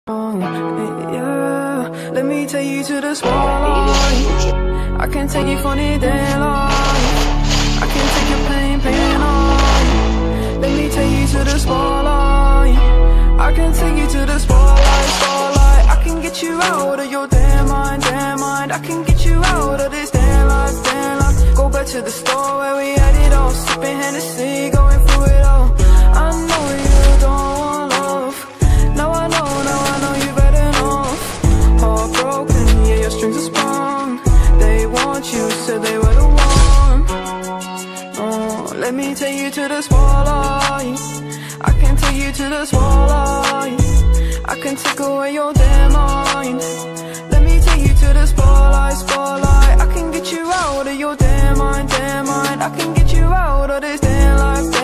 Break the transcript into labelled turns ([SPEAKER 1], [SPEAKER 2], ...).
[SPEAKER 1] Yeah, let me take you to the spotlight. I can take you from the daylight. I can take your pain on. Let me take you to the spotlight. I can take you to the spotlight. I can get you out of your damn mind. I can get you out of this damn life. Go back to the store where we had it all, sipping Hennessy, going through it all. I know you don't want love. Now I know you better know. Heartbroken, yeah, your strings are sprung. They want you, said they were the one. Oh, let me take you to the spotlight. I can take you to the spotlight. I can take away your damn mind. Let me take you to the spotlight. I can get you out of your damn mind. I can get you out of this damn life.